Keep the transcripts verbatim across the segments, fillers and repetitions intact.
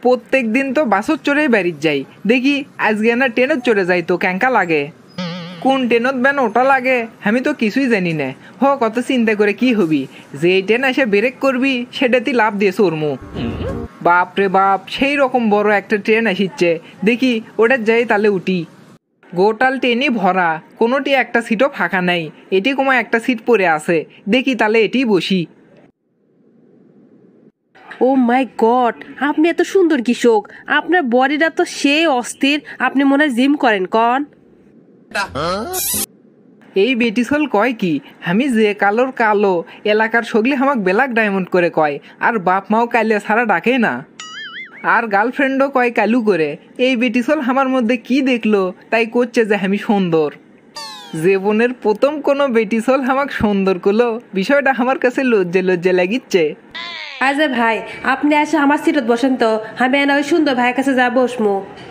প্রত্যেক দিন তো বাসত চড়েই বাড়ির যাই, দেখি আজকে না ট্রেনত চড়ে যাই তো ক্যাঙ্কা লাগে। কোন ট্রেনত বেন ওটা লাগে আমি তো কিছুই জানি না। হ কত চিন্তা করে কি হবি, যে ট্রেন এসে ব্রেক করবি সেটাতে লাভ দিয়ে চড়মু। বাপ রে বাপ, সেই রকম বড় একটা ট্রেন আসিচ্ছে, দেখি ওটা যাই তাহলে উঠি। গোটাল ট্রেনই ভরা, কোনোটি একটা সিটও ফাঁকা নাই, এটি কোনো একটা সিট পড়ে আছে, দেখি তাহলে এটি বসি। ও মাই গড, আপনি এত সুন্দর কৃষক, আপনার বডিটা তো সেই অস্থির, আপনি মনে হয় জিম করেন কন? এই বেটিসল কয় কি, আমি যে কালোর কালো, এলাকার সগলি আমাকে ব্ল্যাক ডায়মন্ড করে কয়, আর বাপ মাও কালিয়া ছাড়া ডাকে না, আর গার্লফ্রেন্ডও কয় কালু করে। এই বেটিসল আমার মধ্যে কি দেখলো তাই করছে যে আমি সুন্দর। জীবনের প্রথম কোনো বেটিসল আমাকে সুন্দর করলো, বিষয়টা আমার কাছে লজ্জে লজ্জে লাগিচ্ছে। আচ্ছা ভাই, আপনি আসে আমার সিটত বসেন তো, আমি এনে ওই সুন্দর ভাইয়ের কাছে যা বসমু।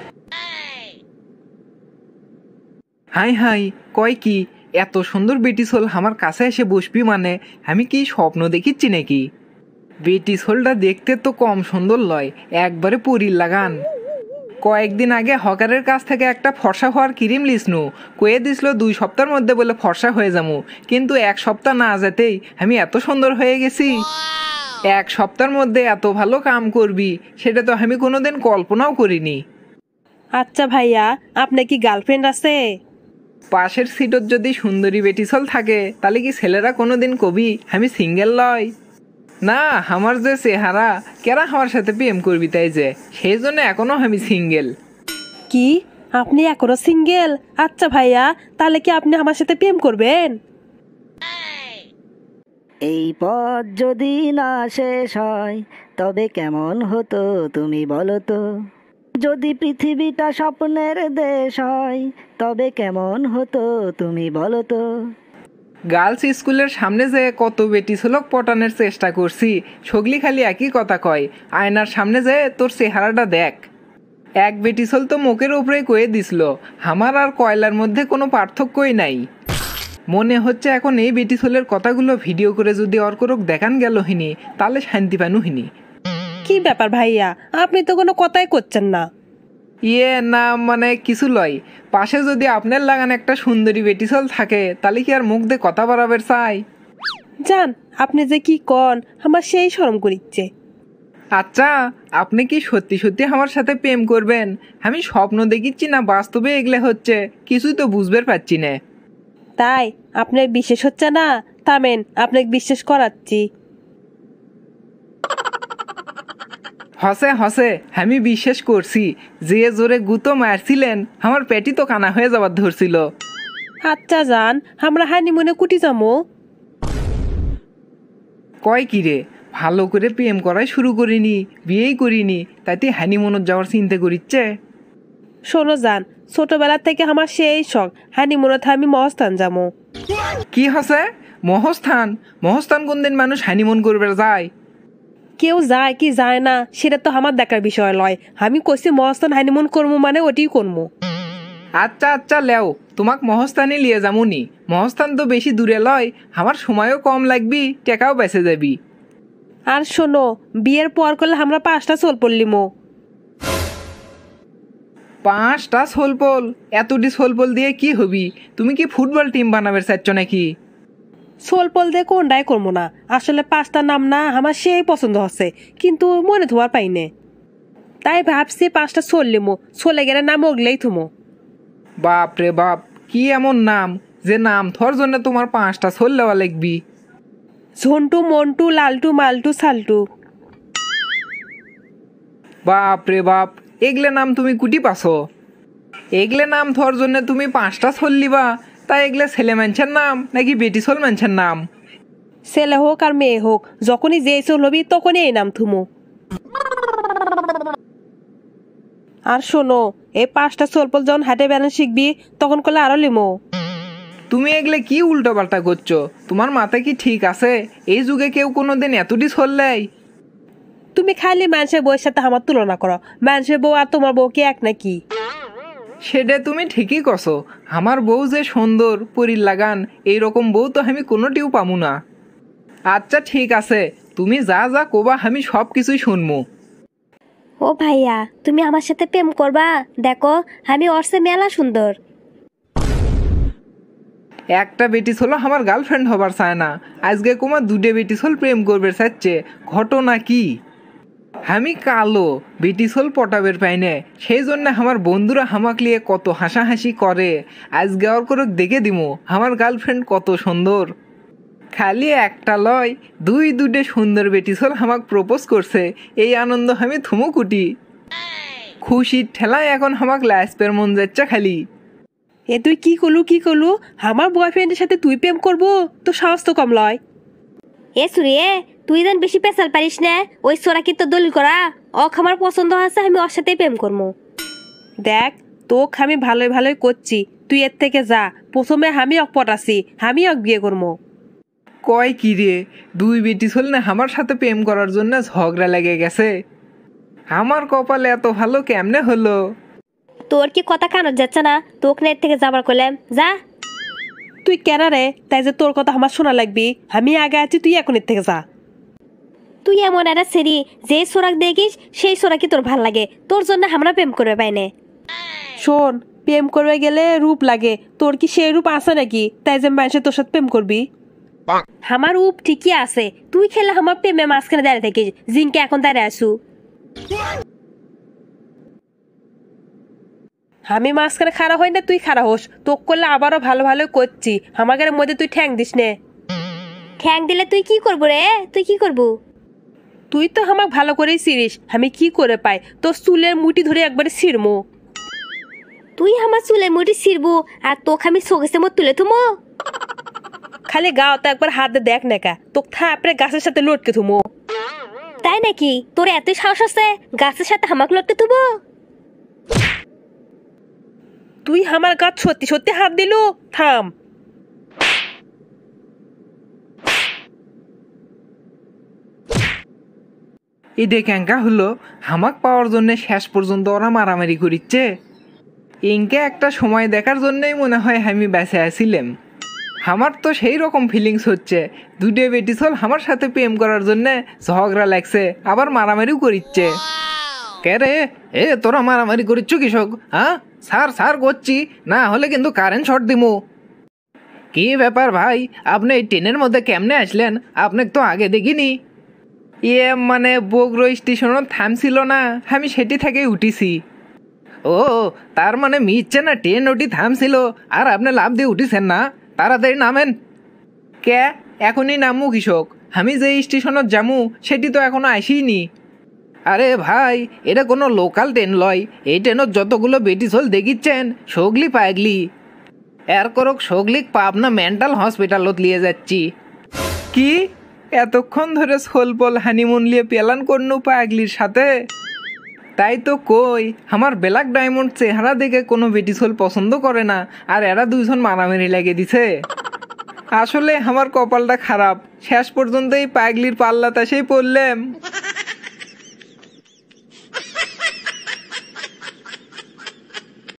হাই হাই, কয় কি, এত সুন্দর বেটিসল আমার কাছে এসে বসবি মানে আমি কি স্বপ্ন দেখিচ্ছি নাকি? বেটিসলটা দেখতে তো কম সুন্দর লয়, একবারে পরীর লাগান। কয়েকদিন আগে হকারের কাছ থেকে একটা ফর্সা হওয়ার ক্রিম লিসনু, কয়ে দিছিল দুই সপ্তাহের মধ্যে বলে ফর্সা হয়ে যাবো, কিন্তু এক সপ্তাহ না যেতেই আমি এত সুন্দর হয়ে গেছি। এক সপ্তাহের মধ্যে এত ভালো কাম করবি সেটা তো আমি কোনোদিন কল্পনাও করিনি। আচ্ছা ভাইয়া, আপনার কি গার্লফ্রেন্ড আছে? পাশের সিটত যদি সুন্দরী বেটিসল থাকে তাহলে কি ছেলেরা কোনোদিন কবি আমি সিঙ্গেল লয়? না, আমার যে চেহারা, কেরা আমার সাথে প্রেম করবি তাই যে, সেই জন্য এখনো আমি সিঙ্গেল। কি, আপনি এখনো সিঙ্গেল? আচ্ছা ভাইয়া, তাহলে কি আপনি আমার সাথে প্রেম করবেন? এই পথ যদি না শেষ হয় তবে কেমন হতো তুমি বলো তো, যদি পৃথিবীটা স্বপ্নের দেশ হয় তবে কেমন হতো তুমি বলো তো। গার্লস স্কুলের সামনে যে কত বেটিসলক পটানোর চেষ্টা করছি, সগলি খালি একই কথা কয়, আয়নার সামনে যে তোর চেহারাটা দেখ। এক বেটিসল তো মুখের উপরে কয়ে দিছিল আমার আর কয়লার মধ্যে কোনো পার্থক্যই নাই। মনে হচ্ছে এখন এই বেটিসলের কথাগুলো ভিডিও করে যদি অর্করক দেখান গেল হিনি তাহলে শান্তি পানু হিনি। কি ব্যাপার ভাইয়া, আপনি তো কোনো কথাই করছেন না। ইয়ে না মানে কিছু লয়, পাশে যদি আপনার লাগান একটা সুন্দরী বেটিসল থাকে তাহলে কি আর মুখ দিয়ে কথা বাড়াবের চাই? জান, আপনি যে কি কন, আমার সেই শরম করিচ্ছে। আচ্ছা, আপনি কি সত্যি সত্যি আমার সাথে প্রেম করবেন? আমি স্বপ্ন দেখিচ্ছি না বাস্তবে এগলে হচ্ছে, কিছুই তো বুঝতে পারছি না। তাই আপনার বিশ্বাস হচ্ছে না? থামেন, আপনাকে বিশ্বাস করাচ্ছি। হসে হসে, আমি বিশ্বাস করছি, যে জোরে গুতো মারছিলেন আমার পেটি তো কানা হয়ে যাবার ধরছিল। আচ্ছা জান, আমরা হানিমুনে কুটি যাবো। কয় কি রে, ভালো করে প্রেম করাই শুরু করিনি, বিয়েই করিনি, তাইতে হানিমুনত যাওয়ার চিন্তা করিচ্ছে। শোনো জান, ছোটবেলা থেকে আমার সেই শখ, হানিমুনে আমি মহস্থান যাবো। কি হসে মহস্থান? মহস্থান কোন দিন মানুষ হানিমুন করবে যায়? কেউ যায় কি যায় না সেটা তো আমার দেখার বিষয় লয়, আমি কইছি মহস্থান হানিমুন করবো মানে ওটি করবো। আচ্ছা আচ্ছা লেও, তোমাক মহস্থানে লিয়ে যামুনি। মহস্থান তো বেশি দূরে লয়, আমার সময়ও কম লাগবি, টেকাও বেঁচে যাবি। আর শোনো, বিয়ের পর করলে আমরা পাঁচটা চল পড়লিমো। পাঁচটা সোলপোল? এতটি সোলপোল দিয়ে কি হবি? তুমি কি ফুটবল টিম বানাবে চাচ্ছ নাকি? সোলপল দিয়ে কোনটাই করবো না, আসলে পাঁচটার নাম না আমার সেই পছন্দ হচ্ছে, কিন্তু মনে ধোয়ার পাইনে, তাই ভাবছি পাঁচটা চললিমো, চলে গেলে নাম ওগলেই থুমো। বাপ রে বাপ, কি এমন নাম যে নাম থর জন্য তোমার পাঁচটা সোল লেওয়া লিখবি? ঝন্টু, মন্টু, লালটু, মালটু, সালটু। বাপ রে বাপ, এগলে নাম তুমি কুটি পাছো? এগলে নাম থর জন্য তুমি পাঁচটা সোল লিবা? তা এগলে ছেলে মানুষের নাম নাকি বেটি সোল মানুষের নাম? ছেলে হোক আর মেয়ে হোক, যখনই যে চল হবি তখনই এই নাম থুমো। আর শোনো, এই পাঁচটা সোলপল যখন হাটে বেড়ানো শিখবি তখন করলে আরো লিমো। তুমি এগলে কি উল্টো পাল্টা করছো? তোমার মাথা কি ঠিক আছে? এই যুগে কেউ কোনোদিন এতটি সোল লেয়? তুমি খালি মানুষের বউয়ের সাথে আমার তুলনা করো, মানুষের বউ আর তোমার বউ কি এক নাকি? সেটা তুমি ঠিকই কছো, আমার বউ যে সুন্দর পরীর লাগান, এইরকম বউ তো আমি কোনোটিও পামু না। আচ্ছা ঠিক আছে, তুমি যা যা কোবা আমি সব কিছুই শুনবো। ও ভাইয়া, তুমি আমার সাথে প্রেম করবা? দেখো আমি ওর চেয়ে মেলা সুন্দর। একটা বেটিস হলো আমার গার্লফ্রেন্ড হবার চায় না, আজকে কুমার দুটে বেটিস হল প্রেম করবে চাচ্ছে। ঘটনা কি? আমি কালো বেটিস হল পটাবের পাইনে, সেই জন্য আমার বন্ধুরা হামাক লিয়ে কত হাসাহাসি করে। আজকে ওর করে দেখে দিমু আমার গার্লফ্রেন্ড কত সুন্দর। খালি একটা লয়, দুই দুটে সুন্দর বেটিস হল আমাক প্রপোজ করছে। এই আনন্দ আমি থুমুকুটি, খুশির ঠেলায় এখন আমাক লাসপের মন যাচ্ছে খালি। এ তুই কি করলু কি করলু? আমার বয়ফ্রেন্ডের সাথে তুই প্রেম করবো? তো সাহস তো কম লয়। এ সুরিয়ে, তুই যেন বেশি পেশাল পারিস না। ওই সোরা কি তো দলিল করা? অখ আমার পছন্দ আছে, আমি ওর সাথেই প্রেম করবো। দেখ তোকে আমি ভালোই ভালোই করছি, তুই এর থেকে যা। প্রথমে আমি অক পটাছি, আমি অক বিয়ে করবো। কয় কি রে, দুই বেটিস হল না আমার সাথে প্রেম করার জন্য ঝগড়া লেগে গেছে। আমার কপালে এত ভালো কেমনে হলো? তোর কি কথা কানত যাচ্ছে না? তোকে না এর থেকে যাবার করলাম, যা। তুই কেন রে? তাই যে তোর কথা আমার শোনা লাগবি? আমি আগে আছি, তুই এখন এর থেকে যা। তুই এমন একটা সেরি, যে সোরাক দেখিস সেই সোরা কি তোর ভাল লাগে? তোর জন্য আমরা প্রেম করবে পাইনে। শোন, প্রেম করবে গেলে রূপ লাগে। তোর কি সেই রূপ আছে নাকি তাই যে মানুষের তোর সাথে প্রেম করবি? আমার রূপ ঠিকই আছে, তুই খেলে আমার প্রেমে মাঝখানে দাঁড়িয়ে থাকিস। জিনকে এখন দাঁড়িয়ে আসু। আমি মাঝখানে খাড়া হই না, তুই খাড়া হোস। তোক করলে আবারও ভালো ভালো করছি, আমাদের মধ্যে তুই ঠ্যাং দিস নে। ঠ্যাং দিলে তুই কি করবো রে? তুই কি করবো? তুই তো আমাকে ভালো করেই চিনিস, আমি কি করে পাই তোর চুলের মুঠি ধরে একবারে ছিড়মো। তুই আমার চুলে মুঠি ছিড়বো আর তোকে আমি শোকেসে মত তুলে থুমো। খালি গাও তো একবার হাত দিয়ে দেখ নাকা, তোকে থাপড়ে গাছের সাথে লটকে থুমো। তাই নাকি? তোর এত সাহস আছে গাছের সাথে হামাক লটকে থুবো? তুই আমার গাছ সত্যি সত্যি হাত দিলু? থাম। এটা ক্যাঙ্কা হলো হামাক পাওয়ার জন্য শেষ পর্যন্ত ওরা মারামারি করিচ্ছে। ইনকে একটা সময় দেখার জন্যই মনে হয় আমি বেঁচে আসিলাম। আমার তো সেই রকম ফিলিংস হচ্ছে, দুটো বেটিস হল আমার সাথে প্রেম করার জন্য ঝগড়া লাগছে, আবার মারামারিও করিচ্ছে। কে রে, এ তোরা মারামারি করিচ্ছ কৃষক? হ্যাঁ, সার সার করছি, না হলে কিন্তু কারেন্ট শর্ট দিমু। কি ব্যাপার ভাই, আপনি এই ট্রেনের মধ্যে কেমনে আসলেন? আপনাকে তো আগে দেখিনি। ইয়ে মানে বগুড়া স্টেশনও থামছিল না, আমি সেটি থেকে উঠিছি। ও, তার মানে মিচ্ছে না ট্রেন ওটি থামছিল আর আপনি লাভ দিয়ে উঠিছেন না? তাড়াতাড়ি নামেন। কে, এখনই নামু কৃষক? আমি যে স্টেশনত যামু সেটি তো এখনো আসিনি। আরে ভাই, এটা কোনো লোকাল ট্রেন লয়, এই ট্রেনত যতগুলো বেটিস হল দেখিচ্ছেন সগলি পাগলি। এর করক সগলিক পাবনা মেন্টাল হসপিটালত নিয়ে যাচ্ছি। কি এতক্ষণ ধরে সোলপল হানিমুন নিয়ে প্ল্যান করনু পাগলির সাথে? তাই তো কই, আমার ব্ল্যাক ডায়মন্ড চেহারা দেখে কোনো বেটিস হল পছন্দ করে না, আর এরা দুইজন মারামারি লেগে দিছে। আসলে আমার কপালটা খারাপ, শেষ পর্যন্ত এই পাগলির পাল্লাতে সেই পড়লাম।